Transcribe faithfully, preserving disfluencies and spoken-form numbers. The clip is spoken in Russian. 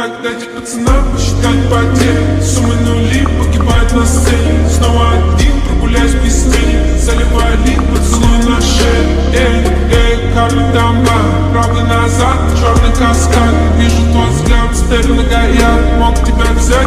Так дайте пацанам посчитать потери. Суммы нули погибают на сцене. Снова один, прогуляюсь без тени. Заливаю лид, поцелуй на шею. Эй, эй, карты дома, правда назад, черный каскад. Вижу твой взгляд, стелю на гаяк. Мог тебя взять,